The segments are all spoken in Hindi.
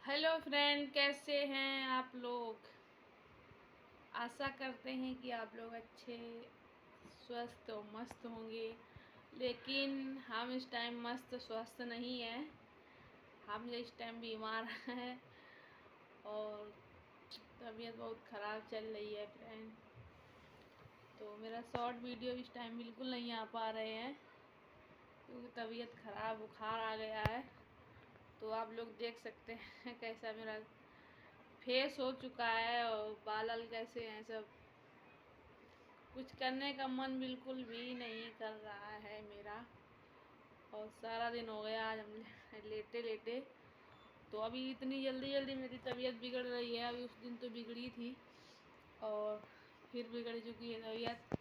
हेलो फ्रेंड, कैसे हैं आप लोग। आशा करते हैं कि आप लोग अच्छे स्वस्थ और मस्त होंगे। लेकिन हम इस टाइम मस्त स्वस्थ नहीं हैं। हम इस टाइम बीमार हैं और तबीयत बहुत ख़राब चल रही है फ्रेंड। तो मेरा शॉर्ट वीडियो इस टाइम बिल्कुल नहीं आ पा रहे हैं क्योंकि तबीयत ख़राब, बुखार आ गया है। तो आप लोग देख सकते हैं कैसा मेरा फेस हो चुका है और बाल कैसे हैं सब। कुछ करने का मन बिल्कुल भी नहीं कर रहा है मेरा। और सारा दिन हो गया आज हम लेटे लेटे। तो अभी इतनी जल्दी जल्दी मेरी तबीयत बिगड़ रही है। अभी उस दिन तो बिगड़ी थी और फिर बिगड़ चुकी है तबीयत।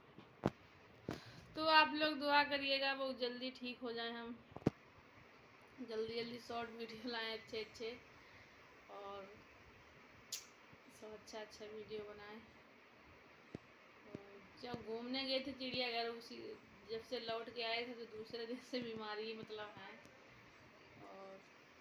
तो आप लोग दुआ करिएगा बहुत जल्दी ठीक हो जाए, हम जल्दी जल्दी शॉर्ट वीडियो लाएं अच्छे अच्छे और सब अच्छा अच्छा वीडियो बनाएं। जब घूमने गए थे चिड़ियाघर, उसी जब से लौट के आए थे तो दूसरे दिन से बीमारी मतलब है। और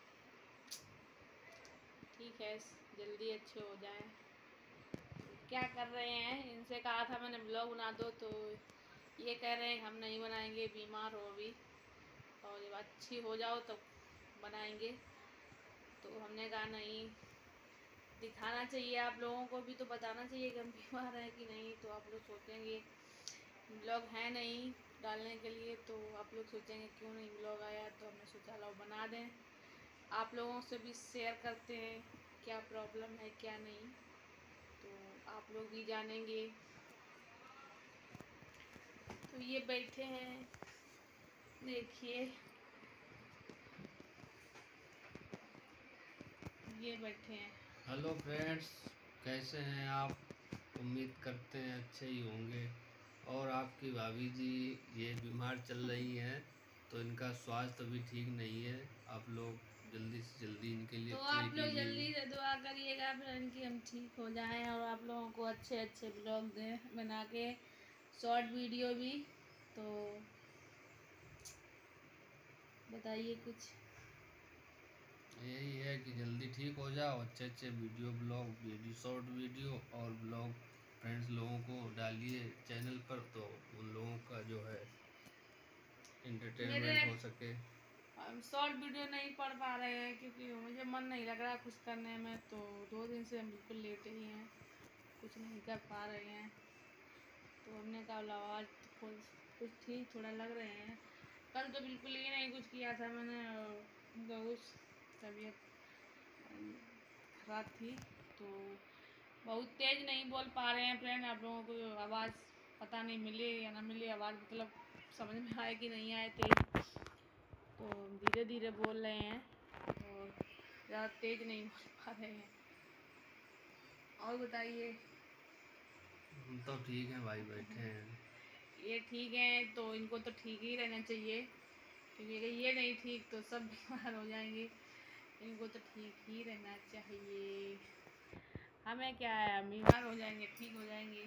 ठीक है, जल्दी अच्छे हो जाएं। क्या कर रहे हैं, इनसे कहा था मैंने ब्लॉग बना दो तो ये कह रहे हैं हम नहीं बनाएंगे, बीमार हो अभी और जब अच्छी हो जाओ तब बनाएंगे। तो हमने कहा नहीं, दिखाना चाहिए आप लोगों को भी, तो बताना चाहिए कि हम बीमार हैं कि नहीं। तो आप लोग सोचेंगे ब्लॉग है नहीं डालने के लिए, तो आप लोग सोचेंगे क्यों नहीं ब्लॉग आया। तो हमने सोचा लो बना दें, आप लोगों से भी शेयर करते हैं क्या प्रॉब्लम है क्या नहीं, तो आप लोग भी जानेंगे। तो ये बैठे हैं, देखिए ये बैठे हैं। हेलो फ्रेंड्स, कैसे हैं आप। उम्मीद करते हैं अच्छे ही होंगे। और आपकी भाभी जी ये बीमार चल रही हैं तो इनका स्वास्थ्य भी ठीक नहीं है। आप लोग जल्दी से जल्दी इनके लिए तो प्रे आप लोग कीजिए। जल्दी से दुआ करिएगा फ्रेंड कि हम ठीक हो जाएं और आप लोगों को अच्छे अच्छे ब्लॉग दें बना के, शॉर्ट वीडियो भी। तो बताइए कुछ। यही है कि जल्दी ठीक हो जाओ, अच्छे अच्छे video blog, video short video और ब्लॉग फ्रेंड्स लोगों को डालिए चैनल पर, तो उन लोगों का जो है मेरे एंटरटेनमेंट हो सके। हम शॉर्ट वीडियो नहीं पढ़ पा रहे हैं क्योंकि मुझे मन नहीं लग रहा कुछ करने में। तो 2 दिन से हम बिल्कुल लेटे ही हैं, कुछ नहीं कर पा रहे हैं। तो हमने कहा लो आज कुछ ठीक थोड़ा लग रहे हैं। कल तो बिल्कुल ही नहीं कुछ किया था मैंने, बहुत तबीयत खराब थी। तो बहुत तेज़ नहीं बोल पा रहे हैं फ्रेंड। आप लोगों को आवाज़ पता नहीं मिले या ना मिले, आवाज़ मतलब समझ में आए कि नहीं आए तेज़। तो धीरे धीरे बोल रहे हैं और ज़्यादा तेज़ नहीं बोल पा रहे हैं। और बताइए। हम तो ठीक हैं भाई, बैठे हैं। ये ठीक है तो इनको तो ठीक ही रहना चाहिए क्योंकि अगर ये नहीं ठीक तो सब बीमार हो जाएंगे। इनको तो ठीक ही रहना चाहिए। हमें क्या है, हम बीमार हो जाएंगे ठीक हो जाएंगे।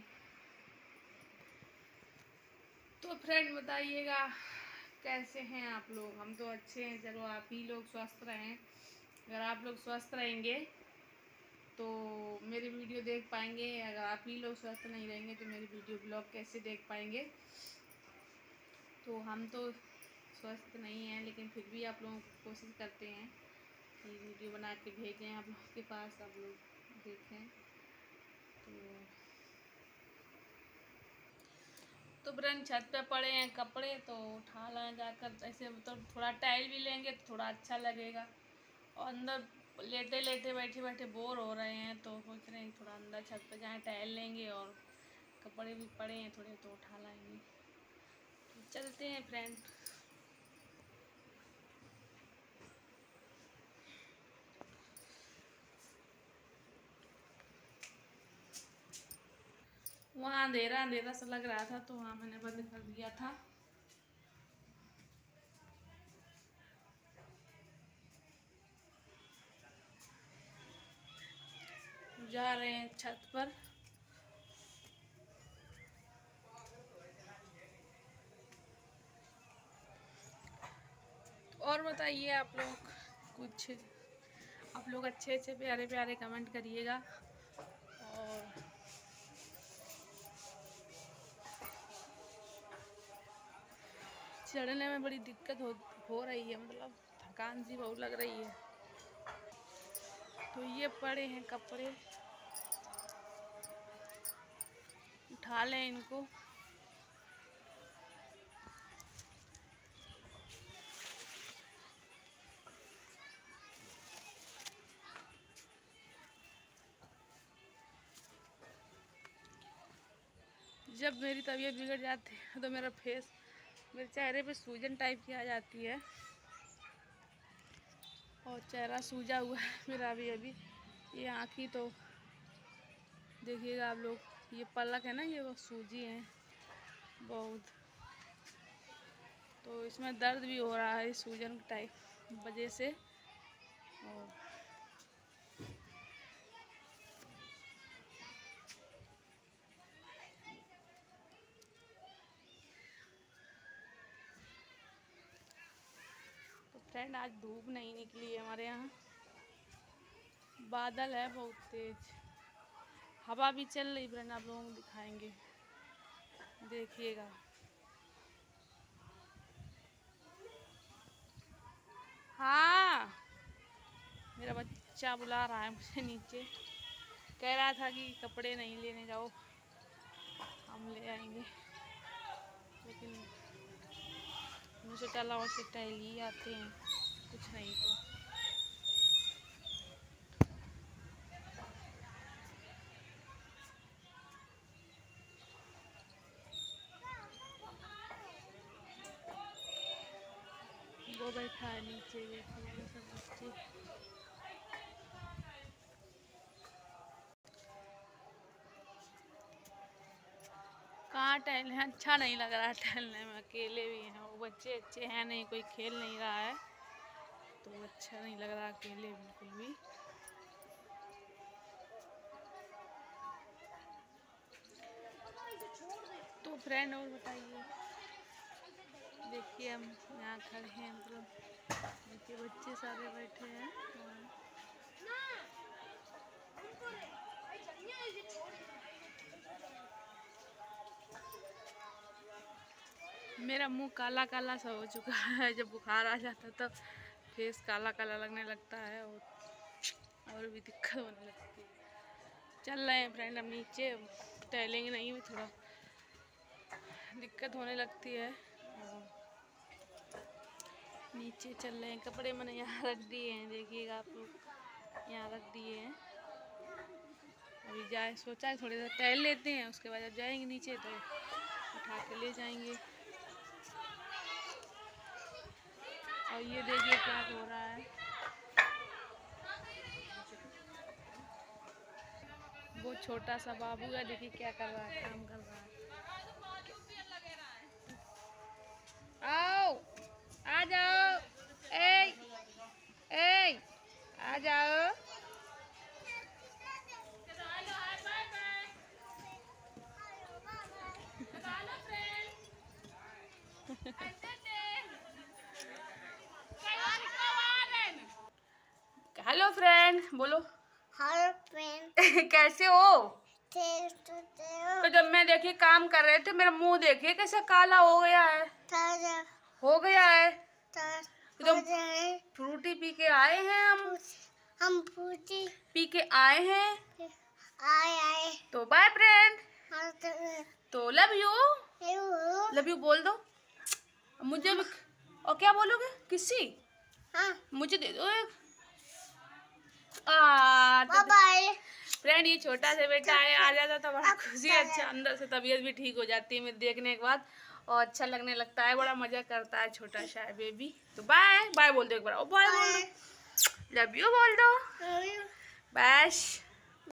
तो फ्रेंड बताइएगा कैसे हैं आप लोग। हम तो अच्छे हैं, चलो आप ही लोग स्वस्थ रहें। अगर आप लोग स्वस्थ रहेंगे तो मेरी वीडियो देख पाएंगे। अगर आप ही लोग स्वस्थ नहीं रहेंगे तो मेरी वीडियो ब्लॉग कैसे देख पाएंगे। तो हम तो स्वस्थ नहीं हैं लेकिन फिर भी आप लोगों को कोशिश करते हैं कि वीडियो बना के भेजें आप लोगों के पास, आप लोग देखें। तो फ्रेंड छत पे पड़े हैं कपड़े, तो उठा लाएं जाकर। ऐसे मतलब थोड़ा टहल भी लेंगे तो थोड़ा अच्छा लगेगा। और अंदर लेटे लेटे बैठे बैठे बोर हो रहे हैं तो सोच रहे हैं थोड़ा अंदर छत पे जाएं, टहल लेंगे और कपड़े भी पड़े हैं थोड़े तो उठा लाएंगे। तो चलते हैं फ्रेंड। वहाँ अंधेरा अंधेरा सा लग रहा था तो वहाँ मैंने बंद कर दिया था। जा रहे हैं छत पर। और बताइए आप लोग कुछ। आप लोग अच्छे अच्छे प्यारे प्यारे कमेंट करिएगा। और चढ़ने में बड़ी दिक्कत हो रही है, मतलब थकान सी बहुत लग रही है। तो ये पड़े हैं कपड़े, उठा लें इनको। जब मेरी तबीयत बिगड़ जाती है तो मेरे चेहरे पे सूजन टाइप की आ जाती है और चेहरा सूजा हुआ है मेरा अभी। ये आँखी तो देखिएगा आप लोग, ये पलक है ना, ये वो सूजी है बहुत। तो इसमें दर्द भी हो रहा है सूजन टाइप वजह से। और तो फ्रेंड आज धूप नहीं निकली है हमारे यहाँ, बादल है बहुत तेज, हवा भी चल रही फ्रेंड, आप लोगों को दिखाएंगे, देखिएगा। हाँ, मेरा बच्चा बुला रहा है मुझे नीचे, कह रहा था कि कपड़े नहीं लेने जाओ, हम ले आएंगे, लेकिन मुझे चला और से टहल ही आते हैं, कुछ नहीं तो। वो बैठा है नीचे, देखिए सब बच्चे। कहाँ टहलने, अच्छा नहीं लग रहा है टहलने में, अकेले भी हैं, वो बच्चे अच्छे हैं नहीं, कोई खेल नहीं रहा है तो अच्छा नहीं लग रहा अकेले बिल्कुल भी। तो फ्रेंड और बताइए, देखिए हम यहाँ खड़े हैं, मतलब देखिए बच्चे सारे बैठे हैं। मेरा मुंह काला काला सा हो चुका है, जब बुखार आ जाता है तो फेस काला काला लगने लगता है और भी दिक्कत होने लगती है। चल रहे हैं फ्रेंड हम नीचे, टहलेंगे नहीं, थोड़ा दिक्कत होने लगती है। नीचे चल रहे हैं, कपड़े मैंने यहाँ रख दिए हैं, देखिएगा आप लोग, यहाँ रख दिए हैं। अभी सोचा है थोड़ी देर टहल लेते हैं, उसके बाद जब जाएंगे नीचे तो उठा के ले जाएंगे। और ये देखिए क्या हो रहा है, वो छोटा सा बाबू है, देखिए क्या कर रहा है, काम कर रहा है। आओ, आ जाओ, ए आ जाओ। हेलो फ्रेंड बोलो। हेलो फ्रेंड कैसे हो? तो जब मैं देखिए काम कर रहे थे, मेरा मुंह देखिए कैसा काला हो गया है, हो गया है। तो फ्रूटी पी के आए हैं हम फ्रूटी पी के आए हैं। आए तो बाय फ्रेंड, तो लव यू बोल दो मुझे भी। और क्या बोलोगे, किसी मुझे दे दो एक। बाय फ्रेंड ये छोटा सा बेटा है, आ जाता तो बड़ा खुशी, अच्छा अंदर से तबीयत भी ठीक हो जाती है मेरे देखने के बाद, और अच्छा लगने लगता है, बड़ा मजा करता है छोटा सा बेबी। तो बाय बाय बोल दो एक बार, बाय बोल दो, लव यू बोल दो, बस।